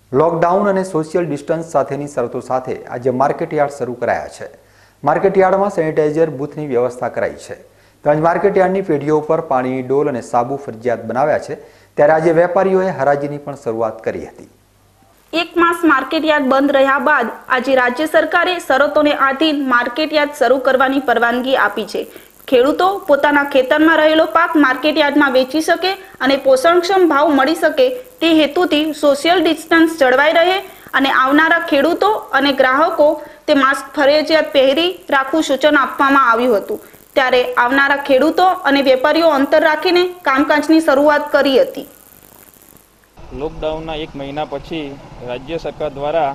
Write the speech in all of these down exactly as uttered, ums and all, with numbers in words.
Lockdown और social distance साथेनी शरतो साथे आज मार्केटयार्ड शरू कराया है। मार्केटयार्ड में सेनिटाइजर बूथनी व्यवस्था कराई है। તેમજ માર્કેટયાર્ડની પેઢીઓ પર પાણી, ડોલ અને સાબુ ફરજિયાત બનાવ્યા છે। ત્યારે આજે વેપારીઓએ હરાજીની પણ શરૂઆત કરી હતી। એક માસ માર્કેટયાર્ડ બંધ રહ્યા બાદ આજે રાજ્ય સરકારે શરતોને આધીન માર્કેટયાર્ડ શરૂ કરવાની પરવાનગી આપી છે। ખેડૂતો પોતાના ખેતરમાં રહેલો પાક માર્કેટયાર્ડમાં વેચી શકે અને પોષણક્ષમ ભાવ મળી શકે તે હેતુથી સોશિયલ ડિસ્ટન્સ જળવાઈ રહે અને આવનારા ખેડૂતો અને ગ્રાહકો તે માસ્ક ફરજિયાત પહેરી રાખવું સૂચન આપવામાં આવ્યું હતું। ત્યારે આવનારા ખેડૂતો અને વેપારીઓ અંતર રાખીને કામકાજની શરૂઆત કરી હતી। લોકડાઉનના એક મહિના પછી રાજ્ય સરકાર દ્વારા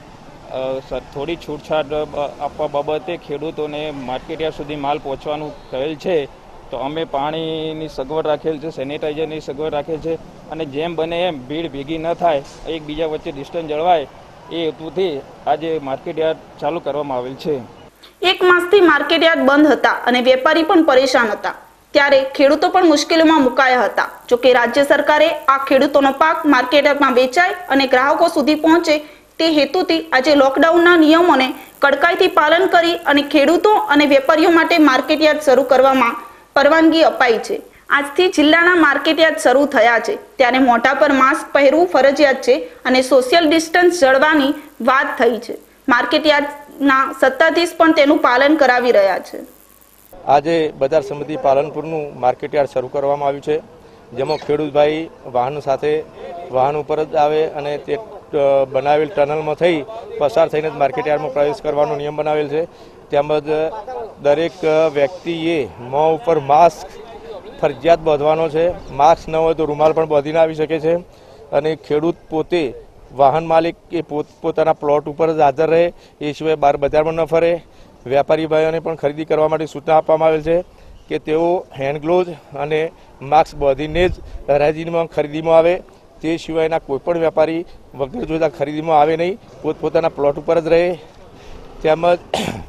થોડી છૂટછાટ આપવા બાબતે ખેડૂતોને માર્કેટયાર્ડ સુધી માલ પહોંચવાનું કહેલ છે। તો અમે પાણીની સગવડ રાખેલ છે, સેનિટાઈઝરની સગવડ રાખેલ છે અને જેમ બને એમ ભીડ ભેગી ન થાય, એકબીજા વચ્ચે ડિસ્ટન્સ જળવાય એ હેતુથી આજે માર્કેટયાર્ડ ચાલુ કરવામાં આવેલ છે। એક માસથી માર્કેટયાર્ડ બંધ હતા અને વેપારી પણ પરેશાન હતા। ત્યારે ખેડૂતો પણ મુશ્કેલીમાં મુકાયા હતા। જો કે રાજ્ય સરકારે આ ખેડૂતોનો પાક માર્કેટયાર્ડમાં વેચાય અને ગ્રાહકો સુધી પહોંચે તે હેતુથી આજે લોકડાઉનના નિયમોને કડકાઈથી પાલન કરી અને ખેડૂતો અને વેપારીઓ માટે માર્કેટયાર્ડ શરૂ કરવામાં પરવાનગી અપાઈ છે। આજથી જિલ્લાના માર્કેટયાર્ડ શરૂ થયા છે। ત્યારે મોઢા પર માસ્ક પહેરવું ફરજિયાત છે અને સોશિયલ ડિસ્ટન્સ જળવાની વાત થઈ છે। માર્કેટયાર્ડના સત્તાધીશ પણ તેનું પાલન કરાવી રહ્યા છે। આજે બજાર સમિતિ પાલનપુરનું માર્કેટયાર્ડ શરૂ કરવામાં આવ્યું છે, જેમાં ખેડૂત ભાઈ વાહન સાથે વાહન ઉપર જ આવે અને તે બનાવેલ ટનલમાં થઈ પસાર થઈને જ માર્કેટયાર્ડમાં પ્રવેશ કરવાનો નિયમ બનાવેલ છે। તેમજ દરેક વ્યક્તિએ મોં ઉપર માસ્ક ફરજિયાત બાંધવાનો છે। માસ્ક ન હોય તો રૂમાલ પણ બાંધીને આવી શકે છે અને ખેડૂત પોતે વાહન માલિક એ પોત પોતાના પ્લોટ ઉપર જ હાજર રહે, એ સિવાય બહાર બજારમાં ન ફરે। વેપારી ભાઈઓને પણ ખરીદી કરવા માટે સૂચના આપવામાં આવેલ છે કે તેઓ હેન્ડ ગ્લોવ્સ અને માસ્ક બાંધીને જ હરાજીમાં ખરીદીમાં આવે। તે સિવાયના કોઈપણ વેપારી વગર જોતા ખરીદીમાં આવે નહીં, પોતપોતાના પ્લોટ ઉપર જ રહે। તેમજ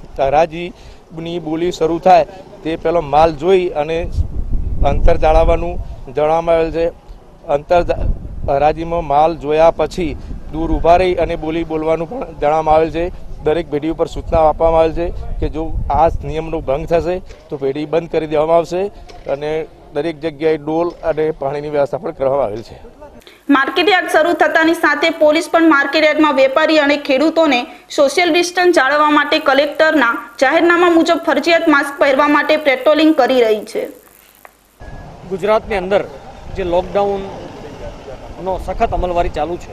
હરાજીની બોલી શરૂ થાય તે પહેલો માલ જોઈ અને અંતર જાળવવાનું જણાવવામાં આવેલ છે। અંતર હરાજીમાં માલ જોયા પછી દૂર ઊભા રહી અને બોલી બોલવાનું પણ જણાવવામાં આવેલ છે। દરેક પેઢી ઉપર સૂચના આપવામાં આવેલ છે કે જો આ નિયમનો ભંગ થશે તો પેઢી બંધ કરી દેવામાં આવશે અને દરેક જગ્યાએ ડોલ અને પાણીની વ્યવસ્થા પણ કરવામાં આવેલ છે। માર્કેટયાર્ડ શરૂ થતાની સાથે પોલીસ પણ માર્કેટયાર્ડમાં વેપારી અને ખેડૂતોને સોશિયલ ડિસ્ટન્સ જાળવવા માટે કલેક્ટરના જાહેરનામા મુજબ ફરજિયાત માસ્ક પહેરવા માટે પેટ્રોલિંગ કરી રહી છે। ગુજરાતની અંદર જે લોકડાઉનનો સખત અમલવારી ચાલુ છે,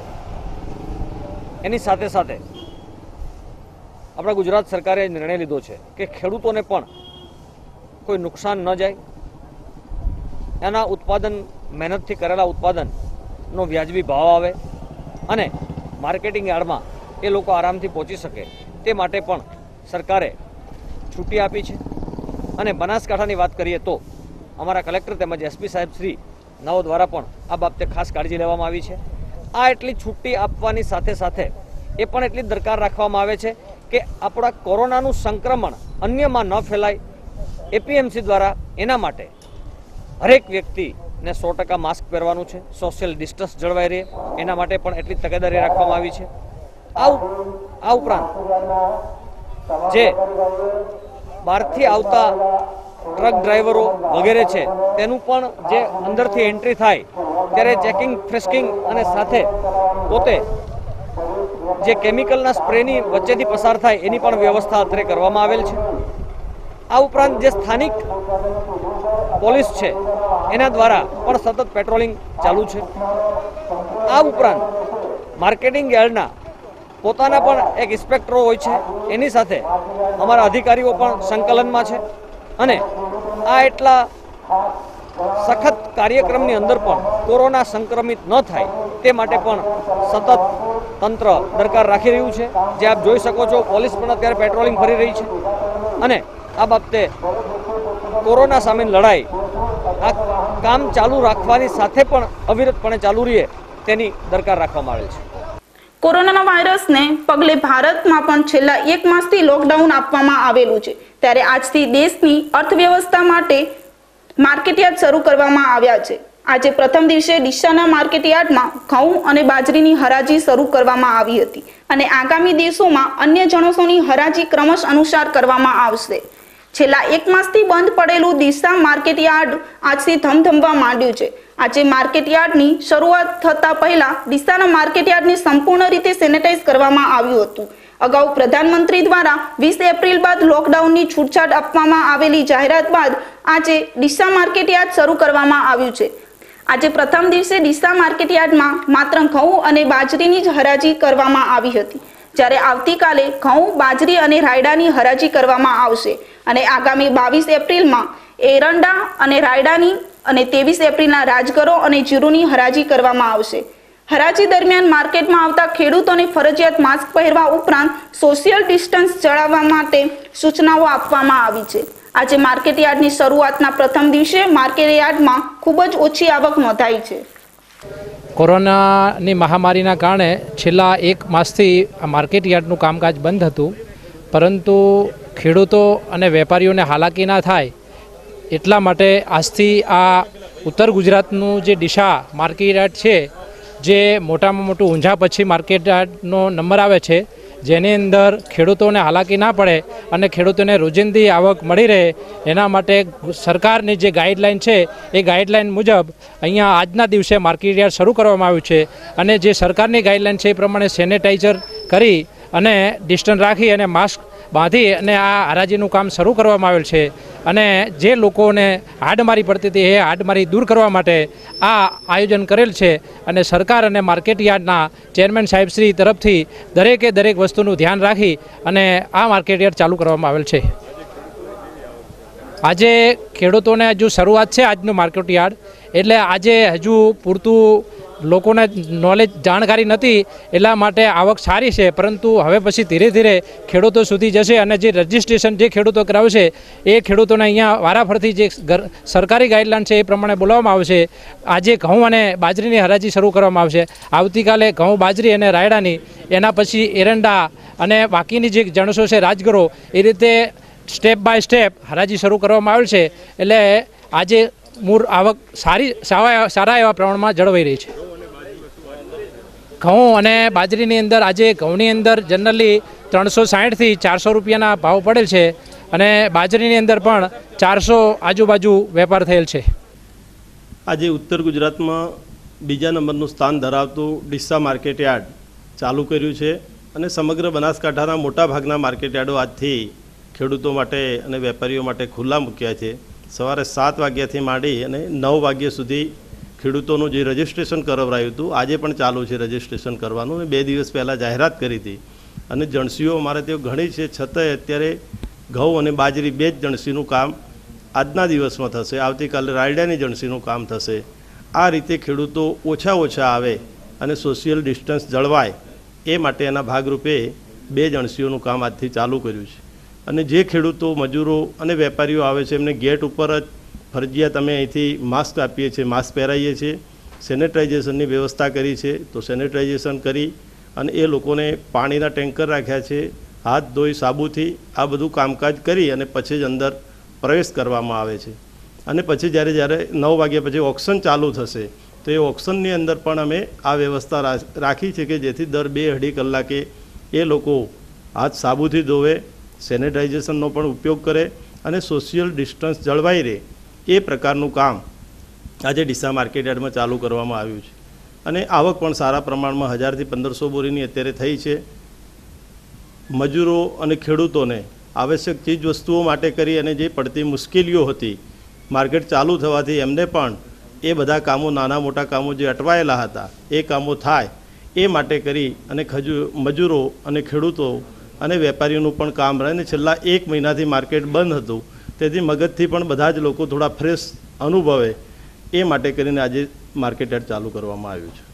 એની સાથે સાથે આપણા ગુજરાત સરકારે નિર્ણય લીધો છે કે ખેડૂતોને પણ કોઈ નુકસાન ન જાય, એના ઉત્પાદન મહેનતથી કરેલા ઉત્પાદનનો વ્યાજબી ભાવ આવે અને માર્કેટિંગ યાર્ડમાં એ લોકો આરામથી પહોંચી શકે તે માટે પણ સરકારે છૂટી આપી છે। અને બનાસકાંઠાની વાત કરીએ તો અમારા કલેક્ટર તેમજ એસપી સાહેબ શ્રી નવ દ્વારા પણ આ બાબતે ખાસ કાળજી લેવામાં આવી છે। આ એટલી છૂટી આપવાની સાથે સાથે એ પણ એટલી દરકાર રાખવામાં આવે છે કે આપણા કોરોનાનું સંક્રમણ અન્યમાં ન ફેલાય, એપીએમસી દ્વારા એના માટે હરેક વ્યક્તિને સો ટકા માસ્ક પહેરવાનું છે, સોશિયલ ડિસ્ટન્સ જળવાઈ રહે એના માટે પણ એટલી તકેદારી રાખવામાં આવી છે। આ આ ઉપરાંત જે બહારથી આવતા ટ્રક ડ્રાઈવરો વગેરે છે તેનું પણ જે અંદરથી એન્ટ્રી થાય ત્યારે ચેકિંગ, ફ્રેસ્કિંગ અને સાથે પોતે જે કેમિકલના સ્પ્રેની વચ્ચેથી પસાર થાય એની પણ વ્યવસ્થા અત્રે કરવામાં આવેલ છે। આ ઉપરાંત જે સ્થાનિક પોલીસ છે એના દ્વારા પણ સતત પેટ્રોલિંગ ચાલુ છે। આ ઉપરાંત માર્કેટિંગ યાર્ડના પોતાના પણ એક ઇન્સ્પેક્ટરો હોય છે, એની સાથે અમારા અધિકારીઓ પણ સંકલનમાં છે અને આ એટલા સખત કાર્યક્રમની અંદર પણ કોરોના સંક્રમિત ન થાય તે માટે પણ સતત તંત્ર દરકાર રાખી રહ્યું છે। જે આપ જોઈ શકો છો, પોલીસ પણ અત્યારે પેટ્રોલિંગ ફરી રહી છે અને આ બાબતે કોરોના સામેની લડાઈ આ કામ ચાલુ રાખવાની સાથે પણ અવિરતપણે ચાલુ રહે તેની દરકાર રાખવામાં આવેલ છે। કોરોના વાયરસને પગલે ભારતમાં પણ છેલ્લા એક માસથી લોકડાઉન આપવામાં આવેલું છે। ત્યારે આજથી દેશની અર્થવ્યવસ્થા માટે માર્કેટયાર્ડ શરૂ કરવામાં આવ્યા છે। આજે પ્રથમ દિવસે ડીસાના માર્કેટયાર્ડમાં ઘઉં અને બાજરીની હરાજી શરૂ કરવામાં આવી હતી અને આગામી દિવસોમાં અન્ય જણસોની હરાજી ક્રમશ અનુસાર કરવામાં આવશે. છેલ્લા એક માસથી બંધ પડેલું ડીસા માર્કેટયાર્ડ આજથી ધમધમવા માંડ્યું છે. આજે માર્કેટયાર્ડની શરૂઆત થતા પહેલા ડીસાના માર્કેટયાર્ડને સંપૂર્ણ રીતે સેનેટાઈઝ કરવામાં આવ્યું હતું. અગાઉ પ્રધાનમંત્રી દ્વારા વીસ એપ્રિલ બાદ લોકડાઉનની છૂટછાટ આપવામાં આવેલી જાહેરાત બાદ આજે ડીસા માર્કેટયાર્ડ શરૂ કરવામાં આવ્યું છે. આજે પ્રથમ દિવસે ડીસા માર્કેટયાર્ડમાં માત્ર ઘઉં અને બાજરીની જ હરાજી કરવામાં આવી હતી, જ્યારે આવતીકાલે ઘઉં, બાજરી અને રાયડાની હરાજી કરવામાં આવશે અને આગામી બાવીસ એપ્રિલમાં એરંડા અને રાયડાની અને ત્રેવીસ એપ્રિલના રાજગરો અને જીરુની હરાજી કરવામાં આવશે. હરાજી દરમિયાન માર્કેટમાં આવતા ખેડૂતોને ફરજિયાત માસ્ક પહેરવા ઉપરાંત સોશિયલ ડિસ્ટન્સ જાળવવા માટે સૂચનાઓ આપવામાં આવી છે. આજે માર્કેટયાર્ડની શરૂઆતના પ્રથમ દિવસે માર્કેટયાર્ડમાં ખૂબ જ ઓછી આવક નોંધાઈ છે. કોરોનાની મહામારીના કારણે છેલ્લા એક માસથી આ માર્કેટયાર્ડનું કામકાજ બંધ હતું, પરંતુ ખેડૂતો અને વેપારીઓને હાલાકી ના થાય એટલા માટે આજથી આ ઉત્તર ગુજરાતનું જે ડીસા માર્કેટયાર્ડ છે, જે મોટામાં મોટું ઊંઝા પછી માર્કેટયાર્ડનો નંબર આવે છે, જેની અંદર ખેડૂતોને હાલાકી ના પડે અને ખેડૂતોને રોજિંદી આવક મળી રહે, એના માટે સરકારની જે ગાઈડલાઈન છે એ ગાઈડલાઈન મુજબ અહીંયા આજના દિવસે માર્કેટયાર્ડ શરૂ કરવામાં આવ્યું છે. અને જે સરકારની ગાઈડલાઈન છે એ પ્રમાણે સેનેટાઈઝર કરી અને ડિસ્ટન્સ રાખી અને માસ્ક બાંધી અને આ હરાજીનું કામ શરૂ કરવામાં આવેલ છે. અને જે લોકોને હાડમારી પડતી હતી એ હાડમારી દૂર કરવા માટે આ આયોજન કરેલ છે. અને સરકાર અને માર્કેટયાર્ડના ચેરમેન સાહેબશ્રી તરફથી દરેકે દરેક વસ્તુનું ધ્યાન રાખી અને આ માર્કેટયાર્ડ ચાલુ કરવામાં આવેલ છે. આજે ખેડૂતોને હજુ શરૂઆત છે આજનું માર્કેટયાર્ડ, એટલે આજે હજુ પૂરતું લોકોને નોલેજ જાણકારી નથી, એટલા માટે આવક સારી છે. પરંતુ હવે પછી ધીરે ધીરે ખેડૂતો સુધી જશે અને જે રજિસ્ટ્રેશન જે ખેડૂતો કરાવશે એ ખેડૂતોને અહીંયા વારાફરતી જે સરકારી ગાઈડલાઈન છે એ પ્રમાણે બોલાવવામાં આવશે. આજે ઘઉં અને બાજરીની હરાજી શરૂ કરવામાં આવશે. આવતીકાલે ઘઉં, બાજરી અને રાયડાની, એના પછી એરંડા અને બાકીની જે જણસો છે રાજગરો, એ રીતે સ્ટેપ બાય સ્ટેપ હરાજી શરૂ કરવામાં આવેલ છે. એટલે આજે મૂળ આવક સારી સારા એવા પ્રમાણમાં જળવાઈ રહી છે. ઘઉં અને બાજરીની અંદર આજે ઘઉંની અંદર જનરલી ત્રણસો સાહીઠથી ચારસો રૂપિયાના ભાવ પડેલ છે અને બાજરીની અંદર પણ ચારસો આજુબાજુ વેપાર થયેલ છે. આજે ઉત્તર ગુજરાતમાં બીજા નંબરનું સ્થાન ધરાવતું ડીસા માર્કેટયાર્ડ ચાલુ કર્યું છે અને સમગ્ર બનાસકાંઠાના મોટા ભાગના માર્કેટયાર્ડો આજથી ખેડૂતો માટે અને વેપારીઓ માટે ખુલ્લા મૂક્યા છે. સવારે સાત વાગ્યાથી માંડી અને નવ વાગ્યા સુધી ખેડૂતોનું જે રજિસ્ટ્રેશન કરાવરાયું હતું આજે પણ ચાલુ છે રજિસ્ટ્રેશન કરવાનું. અને બે દિવસ પહેલાં જાહેરાત કરી હતી અને જણસીઓ અમારે ત્યાં ઘણી છે, છતાંય અત્યારે ઘઉં અને બાજરી બે જ જણસીનું કામ આજના દિવસમાં થશે. આવતીકાલે રાયડાની જણસીનું કામ થશે. આ રીતે ખેડૂતો ઓછા ઓછા આવે અને સોશિયલ ડિસ્ટન્સ જળવાય એ માટે એના ભાગરૂપે બે જણસીઓનું કામ આજથી ચાલુ કર્યું છે. અને જે ખેડૂતો, મજૂરો અને વેપારીઓ આવે છે એમને ગેટ ઉપર જ ફરજિયાત અમે અહીંથી માસ્ક આપીએ છીએ, માસ્ક પહેરાવીએ છીએ. સેનેટાઇઝેશનની વ્યવસ્થા કરી છે, તો સેનેટાઇઝેશન કરી અને એ લોકોને પાણીના ટેન્કર રાખ્યા છે. હાથ ધોઈ સાબુથી આ બધું કામકાજ કરી અને પછી જ અંદર પ્રવેશ કરવામાં આવે છે. અને પછી જ્યારે જ્યારે નવ વાગ્યા પછી ઓક્શન ચાલુ થશે તો એ ઓક્શનની અંદર પણ અમે આ વ્યવસ્થા રાખી છે કે જેથી દર બે અઢી કલાકે એ લોકો હાથ સાબુથી ધોવે, સેનેટાઇઝેશનનો પણ ઉપયોગ કરે અને સોશિયલ ડિસ્ટન્સ જળવાઈ રહે એ પ્રકારનું કામ આજે ડીસા માર્કેટયાર્ડમાં ચાલુ કરવામાં આવ્યું છે. અને આવક પણ સારા પ્રમાણમાં હજારથી પંદરસો બોરીની અત્યારે થઈ છે. મજૂરો અને ખેડૂતોને આવશ્યક ચીજ વસ્તુઓ માટે કરી અને જે પડતી મુશ્કેલીઓ હતી માર્કેટ ચાલુ થવાથી એમને પણ એ બધા કામો, નાના મોટા કામો જે અટવાયેલા હતા એ કામો થાય એ માટે કરી અને ખજૂ મજૂરો અને ખેડૂતો અને વેપારીઓનું પણ કામ રહે. અને છેલ્લા એક મહિનાથી માર્કેટ બંધ હતું તેથી મગજથી પણ બધા જ લોકો થોડા ફ્રેશ અનુભવે એ માટે કરીને આજે માર્કેટયાર્ડ ચાલુ કરવામાં આવ્યું છે.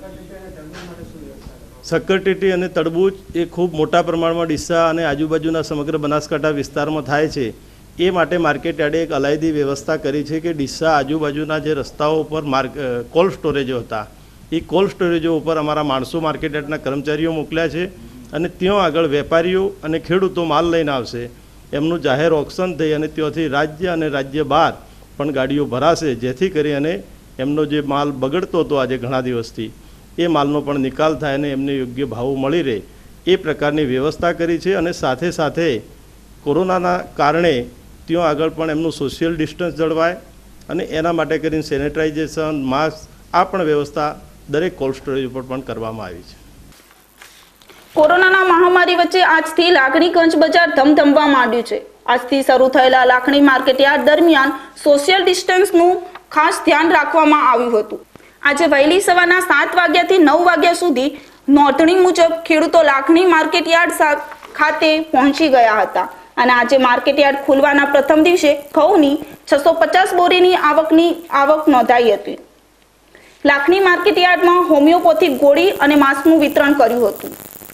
શક્કરટેટી અને તરબૂચ એ ખૂબ મોટા પ્રમાણમાં ડીસા અને આજુબાજુના સમગ્ર બનાસકાંઠા વિસ્તારમાં થાય છે. એ માટે માર્કેટયાર્ડે એક અલાયદી વ્યવસ્થા કરી છે કે ડીસા આજુબાજુના જે રસ્તાઓ ઉપર માર્ક કોલ્ડ સ્ટોરેજો હતા એ કોલ્ડ સ્ટોરેજો ઉપર અમારા માણસો માર્કેટયાર્ડના કર્મચારીઓ મોકલ્યા છે અને ત્યાં આગળ વેપારીઓ અને ખેડૂતો માલ લઈને આવશે. એમનું જાહેર ઓક્શન થઈ અને ત્યાંથી રાજ્ય અને રાજ્ય બહાર પણ ગાડીઓ ભરાશે, જેથી કરી અને એમનો જે માલ બગડતો હતો આજે ઘણા દિવસથી એ માલનો પણ નિકાલ થાય અને એમને યોગ્ય ભાવો મળી રહે એ પ્રકારની વ્યવસ્થા કરી છે. અને સાથે સાથે કોરોનાના કારણે ત્યાં આગળ પણ એમનું સોશિયલ ડિસ્ટન્સ જળવાય અને એના માટે કરીને સેનેટાઇઝેશન, માસ્ક આ પણ વ્યવસ્થા દરેક કોલ્ડ સ્ટોરેજ ઉપર પણ કરવામાં આવી છે. કોરોનાના મહામારી વચ્ચે આજથી લાખણીગંજ બજાર ધમધમવા માંડ્યું છે. આજથી શરૂ થયેલા લાખણી માર્કેટયાર્ડ દરમિયાન સોશિયલ ડિસ્ટન્સનું ખાસ ધ્યાન રાખવામાં આવ્યું હતું. આજે વહેલી સવારના સાત વાગ્યાથી નવ વાગ્યા સુધી નોંધણી મુજબ ખેડૂતો લાખણી માર્કેટયાર્ડ ખાતે પહોંચી ગયા હતા અને આજે માર્કેટયાર્ડ ખુલવાના પ્રથમ દિવસે ઘઉંની છસો પચાસ બોરીની આવકની આવક નોંધાઈ હતી. લાખણી માર્કેટયાર્ડમાં હોમિયોપેથિક ગોળી અને માસ્કનું વિતરણ કર્યું હતું.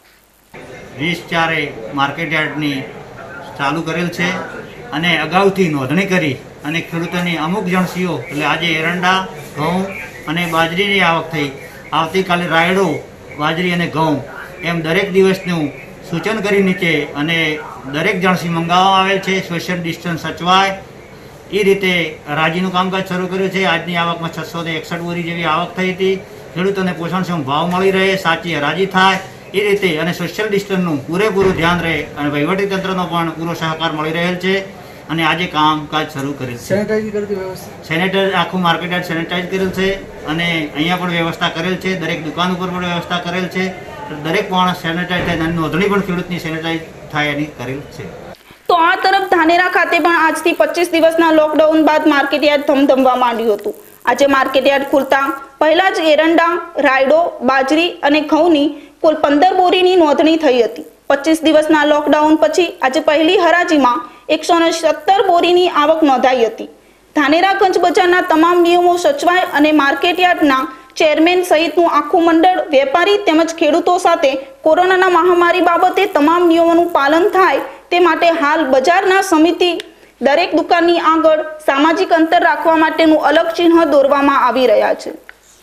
વીસ ચારે માર્કેટયાર્ડની ચાલુ કરેલ છે અને અગાઉથી નોંધણી કરી અને ખેડૂતોની અમુક જણસીઓ એટલે આજે એરંડા, ઘઉં અને બાજરીની આવક થઈ. આવતીકાલે રાયડો, બાજરી અને ઘઉં એમ દરેક દિવસનું સૂચન કરી નીચે અને દરેક જણસી મંગાવવામાં આવેલ છે. સોશિયલ ડિસ્ટન્સ સચવાય એ રીતે રાજીનું કામકાજ શરૂ કર્યું છે. આજની આવકમાં છસો ને એકસઠ બોરી જેવી આવક થઈ હતી. ખેડૂતોને પોષણક્ષમ ભાવ મળી રહે, સાચી હરાજી થાય એ રીતે અને સોશિયલ ડિસ્ટન્સનું પૂરેપૂરું ધ્યાન રહે અને વહીવટીતંત્રનો પણ પૂરો સહકાર મળી રહેલ છે. અને આજે કામકાજ શરૂ કરેલ છે. સેનેટાઇઝ આખું માર્કેટયાર્ડ સેનેટાઇઝ કરેલ છે અને અહીંયા પણ વ્યવસ્થા કરેલ છે. દરેક દુકાન ઉપર પણ વ્યવસ્થા કરેલ છે. દરેક માણસ સેનેટાઇઝ થાય અને નોંધણી પણ ખેડૂતની સેનેટાઇઝ થાય એની કરેલ છે. તો આ તરફ ધાનેરા ખાતે પણ આજથી પચીસ દિવસના લોકડાઉન બાદ માર્કેટયાર્ડ ધમધમવા માંડ્યું હતું. આજે માર્કેટયાર્ડ ખુલતા પહેલા જ એરંડા, રાયડો, બાજરી અને ઘઉંની કુલ પંદર બોરીની નોંધણી થઈ હતી. પચીસ દિવસના લોકડાઉન પછી આજે પહેલી હરાજીમાં એકસો ને સત્તર બોરીની આવક નોંધાઈ હતી. ધાનેરાગંજ બજારના તમામ નિયમો સચવાય અને માર્કેટયાર્ડના ચેરમેન સહિતનું આખું મંડળ વેપારી તેમજ ખેડૂતો સાથે કોરોનાના મહામારી બાબતે તમામ નિયમોનું પાલન થાય તે માટે હાલ બજારના સમિતિ દરેક દુકાનની આગળ સામાજિક અંતર રાખવા માટેનું અલગ ચિહ્ન દોરવામાં આવી રહ્યા છે.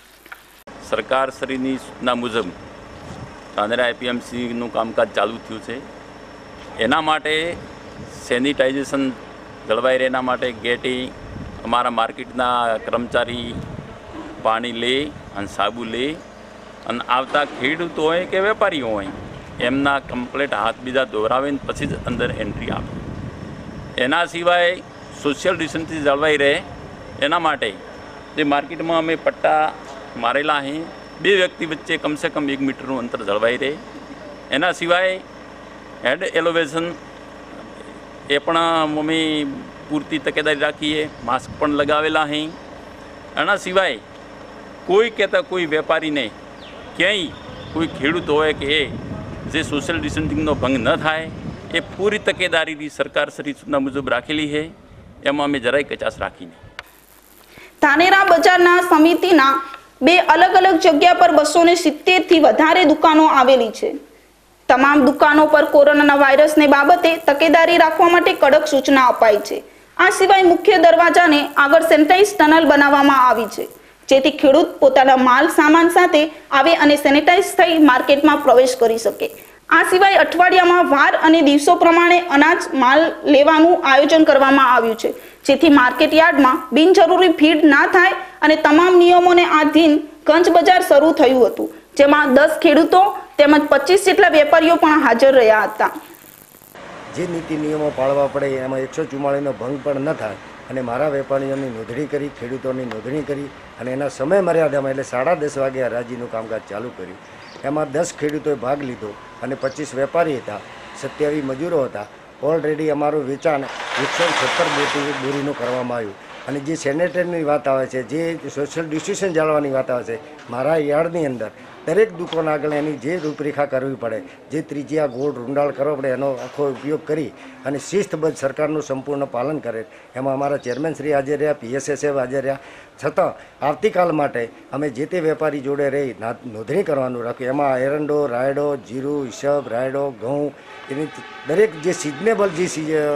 સરકાર શ્રીની સૂચના મુજબ ધાનેરા એપીએમસીનું કામકાજ ચાલુ થયું છે. એના માટે સેનિટાઇઝેશન જળવાઈ રહે એના માટે ગેટી અમારા માર્કેટના કર્મચારી પાણી લે અને સાબુ લે અને આવતા ખેડૂતો હોય કે વેપારીઓ હોય એમના કમ્પ્લેટ હાથ બીજા દોરાવીને પછી જ અંદર એન્ટ્રી આપે. એના સિવાય સોશિયલ ડિસ્ટન્સથી જળવાઈ રહે એના માટે જે માર્કેટમાં અમે પટ્ટા મારેલા અહીં બે વ્યક્તિ વચ્ચે કમસે કમ એક મીટરનું અંતર જળવાઈ રહે. એના સિવાય હેડ એલોવેશન એ પણ અમે પૂરતી તકેદારી રાખીએ. માસ્ક પણ લગાવેલા અહીં. એના સિવાય કોઈ કહેતા કોઈ વેપારીને ક્યાંય કોઈ ખેડૂત હોય કે એ જે સોશિયલ ડિસ્ટન્સિંગનો ભંગ ન થાય એ પૂરી તકેદારી સરકાર શ્રી સૂચના મુજબ રાખેલી છે. એમાં અમે જરાય કચાશ રાખીને ધાનેરા બજારના સમિતિના બે અલગ અલગ જગ્યા પર બસો ને સિત્તેર થી વધારે દુકાનો આવેલી છે. તમામ દુકાનો પર કોરોનાના વાયરસને બાબતે તકેદારી રાખવા માટે કડક સૂચના અપાઈ છે. આ સિવાય મુખ્ય દરવાજાને આગળ સેનેટાઇઝ ટનલ બનાવવામાં આવી છે જેથી ખેડૂત પોતાના માલ સામાન સાથે આવે અને સેનેટાઇઝ થઈ માર્કેટમાં પ્રવેશ કરી શકે. આ સિવાય અઠવાડિયામાં વાર અને દિવસો પ્રમાણે અનાજ માલ લેવાનું આયોજન કરવામાં આવ્યું છે જેથી માર્કેટયાર્ડમાં બિનજરૂરી ભીડ ના થાય અને તમામ નિયમોને આધીન ગંજ બજાર શરૂ થયું હતું જેમાં દસ ખેડૂતો તેમજ પચીસ જેટલા વેપારીઓ પણ હાજર રહ્યા હતા. જે નીતિ નિયમો પાળવા પડે એમાં એકસો ચુમ્માળીનો ભંગ પણ ન થાય અને મારા વેપારીઓની નોંધણી કરી, ખેડૂતોની નોંધણી કરી અને એના સમય મર્યાદામાં એટલે સાડા દસ વાગે હરાજીનું કામકાજ ચાલુ કર્યું. એમાં દસ ખેડૂતોએ ભાગ લીધો અને પચીસ વેપારી હતા, સત્યાવીસ મજૂરો હતા. ઓલરેડી અમારું વેચાણ એકસો સત્તર બોરીનું કરવામાં આવ્યું. અને જે સેનેટરીની વાત આવે છે, જે સોશિયલ ડિસ્ટન્સ જાળવવાની વાત આવે છે, મારા યાર્ડની અંદર દરેક દુકાન આગળ એની જે રૂપરેખા કરવી પડે, જે ત્રિજ્યા ગોળ રૂંડાળ કરવો પડે એનો આખો ઉપયોગ કરી અને શિસ્તબદ્ધ સરકારનું સંપૂર્ણ પાલન કરે. એમાં અમારા ચેરમેન શ્રી હાજર રહ્યા, પીએસએસએફ હાજર રહ્યા. છતાં આવતીકાલ માટે અમે જે તે વેપારી જોડે રહી નોંધણી કરવાનું રાખ્યું. એમાં એરંડો, રાયડો, જીરું, હિસાબ, રાયડો, ઘઉં એની દરેક જે સિઝનેબલ જે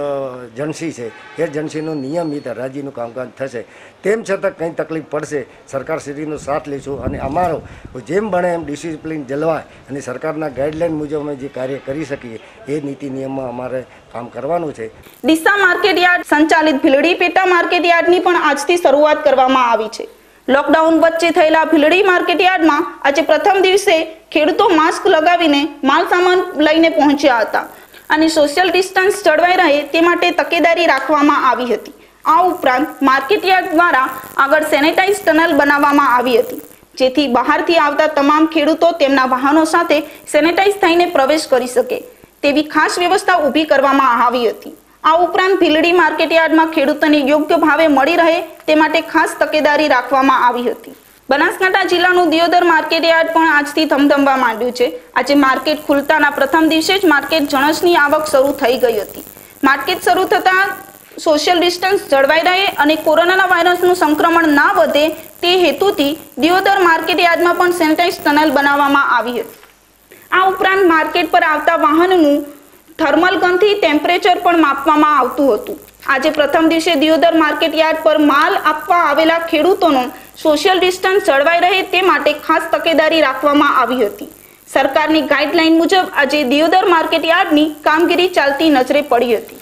જણસી છે એ જણસીનું નિયમિત હરાજીનું કામકાજ થશે. તેમ છતાં કંઈ તકલીફ પડશે સરકારશ્રીનો સાથ લઈશું અને અમારો જેમ બને એમ ડિસિપ્લિન જળવાય અને સરકારના ગાઈડલાઈન મુજબ અમે જે કાર્ય કરી શકીએ એ નીતિ નિયમમાં અમારે કામ કરવાનું છે. ડીસા માર્કેટયાર્ડ સંચાલિત ભીલડી પેટા માર્કેટયાર્ડની પણ આજથી શરૂઆત કરવામાં આવી છે. લોકડાઉન વચ્ચે થયેલા ભીલડી માર્કેટયાર્ડમાં આજે પ્રથમ દિવસે ખેડૂતો માસ્ક લગાવીને માલ સામાન લઈને પહોંચ્યા હતા અને સોશિયલ ડિસ્ટન્સ જળવાઈ રહે તે માટે તકેદારી રાખવામાં આવી હતી। આ ઉપરાંત માર્કેટયાર્ડ દ્વારા આગળ સેનેટાઇઝ ટનલ બનાવવામાં આવી હતી, જેથી બહારથી આવતા તમામ ખેડૂતો તેમના વાહનો સાથે સેનેટાઇઝ થઈને પ્રવેશ કરી શકે તેવી ખાસ વ્યવસ્થા ઊભી કરવામાં આવી હતી। આ ઉપરાંત ભીલડી માર્કેટયાર્ડમાં ખેડૂતોને યોગ્ય ભાવે મળી રહે તે માટે ખાસ તકેદારી રાખવામાં આવી હતી। બનાસકાંઠા જિલ્લાનું દિયોદર માર્કેટયાર્ડ પણ આજથી ધમધમવા માંડ્યું છે। આજે માર્કેટ ખુલતાના પ્રથમ દિવસે જ માર્કેટ જણસની આવક શરૂ થઈ ગઈ હતી। માર્કેટ શરૂ થતાં સોશિયલ ડિસ્ટન્સ જળવાઈ રહે અને કોરોના વાયરસનું સંક્રમણ ના વધે તે હેતુથી દિયોદર માર્કેટયાર્ડમાં પણ સેનેટાઇઝ ટનલ બનાવવામાં આવી હતી। આ ઉપરાંત માર્કેટ પર આવતા વાહનનું થર્મલ ગનથી ટેમ્પરેચર પણ માપવામાં આવતું હતું। આજે પ્રથમ દિવસે દિયોદર માર્કેટયાર્ડ પર માલ આપવા આવેલા ખેડૂતોનો સોશિયલ ડિસ્ટન્સ જળવાઈ રહે તે માટે ખાસ તકેદારી રાખવામાં આવી હતી। સરકારની ગાઈડલાઈન મુજબ આજે દિયોદર માર્કેટયાર્ડની કામગીરી ચાલતી નજરે પડી હતી।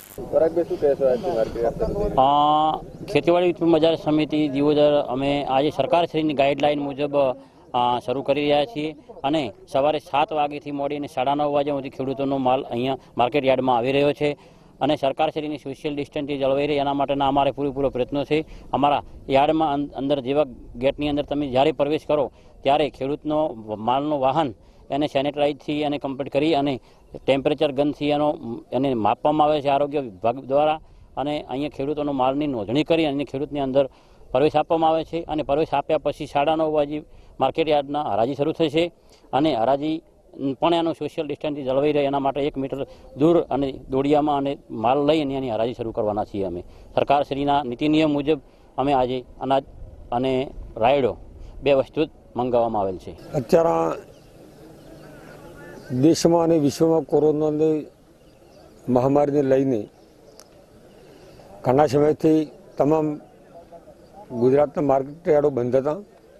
ખેતીવાડી વિતરણ બજાર સમિતિ દિયોદર અમે આજે સરકારશ્રીની ગાઈડલાઈન મુજબ શરૂ કરી રહ્યા છીએ અને સવારે સાત વાગ્યાથી મોડીને સાડા નવ વાગ્યા સુધી ખેડૂતોનો માલ અહીંયા માર્કેટ યાર્ડમાં આવી રહ્યો છે અને સરકારશ્રીની સોશિયલ ડિસ્ટન્સથી જળવાઈ રહે એના માટેના અમારે પૂરેપૂરો પ્રયત્નો છે। અમારા યાર્ડમાં અંદર જેવા ગેટની અંદર તમે જ્યારે પ્રવેશ કરો ત્યારે ખેડૂતનો માલનો વાહન એને સેનેટાઇઝથી એને કમ્પ્લીટ કરી અને ટેમ્પરેચર ગનથી એનો એને માપવામાં આવે છે આરોગ્ય વિભાગ દ્વારા અને અહીંયા ખેડૂતોનો માલની નોંધણી કરી અને ખેડૂતની અંદર પ્રવેશ આપવામાં આવે છે અને પ્રવેશ આપ્યા પછી સાડા નવ વાગે માર્કેટ યાર્ડના હરાજી શરૂ થશે અને હરાજી પણ એનો સોશિયલ ડિસ્ટન્સથી જળવાઈ રહે એના માટે એક મીટર દૂર અને દોડિયામાં અને માલ લઈ અને એની હરાજી શરૂ કરવાના છીએ। અમે સરકારશ્રીના નીતિ નિયમ મુજબ અમે આજે અનાજ અને રાયડો બે વસ્તુ મંગાવવામાં આવેલ છે। અત્યારે દેશમાં અને વિશ્વમાં કોરોનાની મહામારીને લઈને ઘણા સમયથી તમામ ગુજરાતના માર્કેટ યાર્ડો બંધ હતા।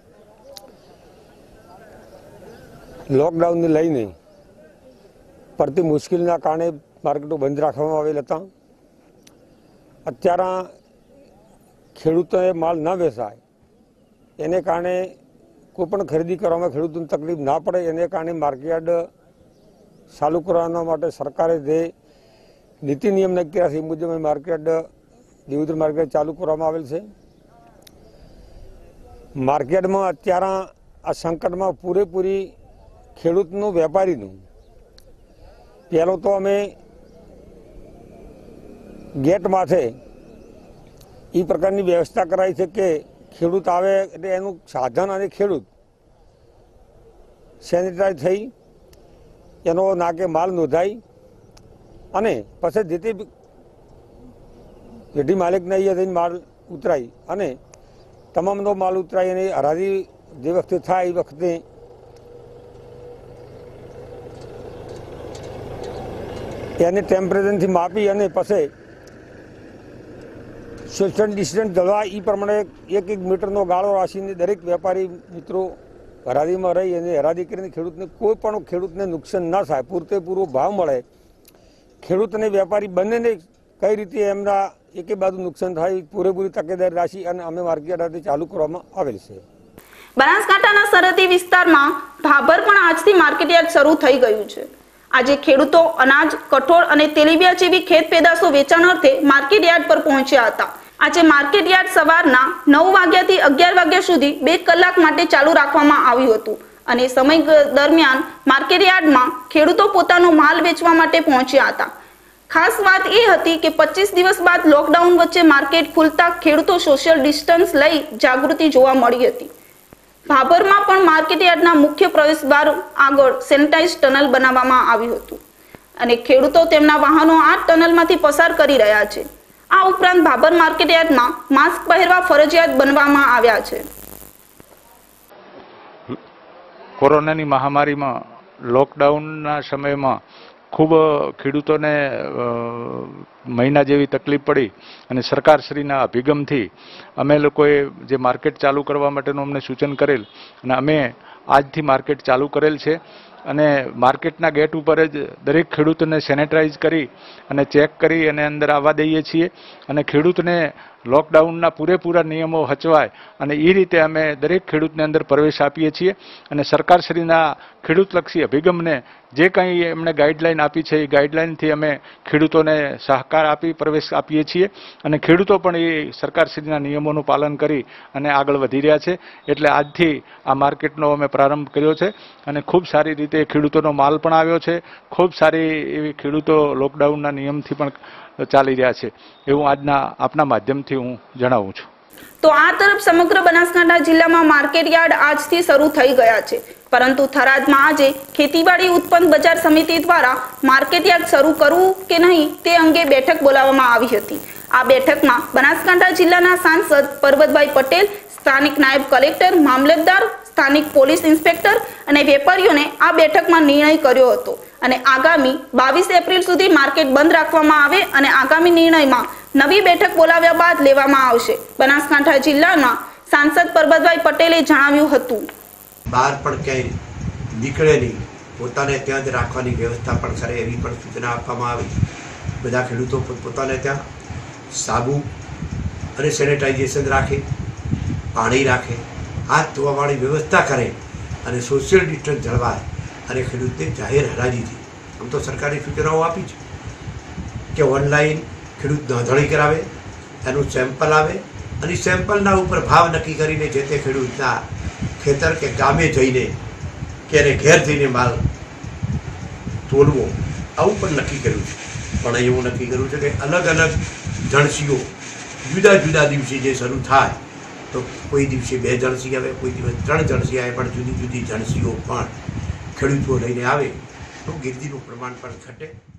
લોકડાઉનને લઈને પડતી મુશ્કેલીના કારણે માર્કેટો બંધ રાખવામાં આવેલ હતા। અત્યારે ખેડૂતોએ માલ ન વેચાય એને કારણે કોઈ પણ ખરીદી કરવામાં ખેડૂતોને તકલીફ ના પડે એને કારણે માર્કેટયાર્ડ ચાલુ કરવા માટે સરકારે જે નીતિ નિયમ નક્કી કર્યા છે એ મુજબ માર્કેટયાર્ડ દિયોદર માર્કેટ ચાલુ કરવામાં આવેલ છે। માર્કેટમાં અત્યારે આ સંકટમાં પૂરેપૂરી ખેડૂતનું વેપારીનું પહેલો તો અમે ગેટ માથે એ પ્રકારની વ્યવસ્થા કરાઈ છે કે ખેડૂત આવે એટલે એનું સાધન અને ખેડૂત સેનિટાઈઝ થઈ એનો નાકે માલ નોંધાય અને પછી જે તે પેઢી માલિકને અહીંયા થઈને માલ ઉતરાય અને તમામનો માલ ઉતરાય અને હરાજી જે વખતે થાય એ વખતે એને ટેમ્પરેચરથી માપી અને પછી સોશિયલ ડિસ્ટન્સ જળવા એ પ્રમાણે એક એક મીટરનો ગાળો રાખીને દરેક વેપારી મિત્રો હરાજીમાં રહી અને હરાજી કરીને ખેડૂતને કોઈ પણ ખેડૂતને નુકસાન ના થાય, પૂરતે પૂરો ભાવ મળે, ખેડૂત અને વેપારી બંનેને કઈ રીતે એમના એકે બાજુ નુકસાન થાય પૂરેપૂરી તકેદારી રાખી અને અમે માર્કેટ ચાલુ કરવામાં આવેલ છે। બનાસકાંઠાના સરહદી વિસ્તારમાં ભાભર પણ આજથી માર્કેટયાર્ડ શરૂ થઈ ગયું છે। આજે ખેડૂતો અનાજ, કઠોળ અને તેલીબિયા જેવી ખેત પેદાશો વેચાણ અર્થે માર્કેટયાર્ડ પર પહોંચ્યા હતા। આજે માર્કેટયાર્ડ સવારના નવ વાગ્યાથી અગિયાર વાગ્યા સુધી બે કલાક માટે ચાલુ રાખવામાં આવ્યું હતું અને સમય દરમિયાન માર્કેટયાર્ડમાં ખેડૂતો પોતાનો માલ વેચવા માટે પહોંચ્યા હતા। ખાસ વાત એ હતી કે પચીસ દિવસ બાદ લોકડાઉન વચ્ચે માર્કેટ ખુલતા ખેડૂતો સોશિયલ ડિસ્ટન્સ લઈ જાગૃતિ જોવા મળી હતી। ભાભરમાં પણ માર્કેટયાર્ડના મુખ્ય પ્રવેશદ્વાર આગળ સેનેટાઇઝ ટનલ બનાવવામાં આવ્યું હતું અને ખેડૂતો તેમના વાહનો આ ટનલમાંથી પસાર કરી રહ્યા છે। આ ઉપરાંત ભાભર માર્કેટયાર્ડમાં માસ્ક પહેરવા ફરજિયાત બનવામાં આવ્યા છે। કોરોનાની મહામારીમાં લોકડાઉનના સમયમાં ખૂબ ખેડૂતોને મહિના જેવી તકલીફ પડી અને સરકારશ્રીના અભિગમથી અમે લોકોએ જે માર્કેટ ચાલુ કરવા માટેનું અમને સૂચન કરેલ અને અમે આજથી માર્કેટ ચાલુ કરેલ છે અને માર્કેટના ગેટ ઉપર જ દરેક ખેડૂતોને સેનેટાઇઝ કરી અને ચેક કરી અને અંદર આવવા દઈએ છીએ અને ખેડૂતને લોકડાઉનના પૂરેપૂરા નિયમો હચવાય અને એ રીતે અમે દરેક ખેડૂતને અંદર પ્રવેશ આપીએ છીએ અને સરકારશ્રીના ખેડૂતલક્ષી અભિગમને જે કંઈ એમણે ગાઈડલાઈન આપી છે એ ગાઈડલાઈનથી અમે ખેડૂતોને સહકાર આપી પ્રવેશ આપીએ છીએ અને ખેડૂતો પણ એ સરકારશ્રીના નિયમોનું પાલન કરી અને આગળ વધી રહ્યા છે. એટલે આજથી આ માર્કેટનો અમે પ્રારંભ કર્યો છે અને ખૂબ સારી રીતે ખેડૂતોનો માલ પણ આવ્યો છે. ખૂબ સારી એવી ખેડૂતો લોકડાઉનના નિયમથી પણ ચાલી રહ્યા છે એવું આજના આપના માધ્યમથી હું જણાવું છું. તો આ તરફ સમગ્ર બનાસકાંઠા જિલ્લામાં માર્કેટ યાર્ડ આજથી શરૂ થઈ ગયા છે, પરંતુ થરાદમાં આજે ખેતીવાડી ઉત્પન્ન બજાર સમિતિ દ્વારા માર્કેટ યાર્ડ શરૂ કરવું કે નહીં તે અંગે બેઠક બોલાવવામાં આવી હતી. આ બેઠકમાં બનાસકાંઠા જિલ્લાના સાંસદ પરબતભાઈ પટેલ, સ્થાનિક નાયબ કલેક્ટર, મામલતદાર, સ્થાનિક પોલીસ ઇન્સ્પેક્ટર અને વેપારીઓને આ બેઠકમાં નિર્ણય કર્યો હતો અને આગામી બાવીસ એપ્રિલ સુધી માર્કેટ બંધ રાખવામાં આવે અને આગામી નિર્ણયમાં નવી બેઠક બોલાવ્યા બાદ લેવામાં આવશે. બનાસકાંઠા જિલ્લાના સાંસદ પરબતભાઈ પટેલે જણાવ્યું હતું, બહાર પણ ક્યાંય નીકળે નહીં, પોતાને ત્યાં જ રાખવાની વ્યવસ્થા પણ કરે એવી પણ સૂચના આપવામાં આવી. બધા ખેડૂતો પોતપોતાને ત્યાં સાબુ અને સેનેટાઇઝેશન રાખે, પાણી રાખે, હાથ ધોવાવાળી વ્યવસ્થા કરે અને સોશિયલ ડિસ્ટન્સ જળવાય અને ખેડૂતને જાહેર હરાજીથી આમ તો સરકારી સૂચનાઓ આપી છે કે ઓનલાઈન ખેડૂત નોંધણી કરાવે, એનું સેમ્પલ આવે અને સેમ્પલના ઉપર ભાવ નક્કી કરીને જે તે ખેડૂતના ખેતર કે ગામે જઈને કે એને ઘેર જઈને માલ તોલવો આવું પણ નક્કી કર્યું છે. પણ એવું નક્કી કર્યું છે કે અલગ અલગ જણસીઓ જુદા જુદા દિવસે જે શરૂ થાય તો કોઈ દિવસે બે જણસી આવે, કોઈ દિવસ ત્રણ જણસી આવે, પણ જુદી જુદી જણસીઓ પણ ખેડૂતો લઈને આવે તો ગીરદીનું પ્રમાણ પણ ઘટે.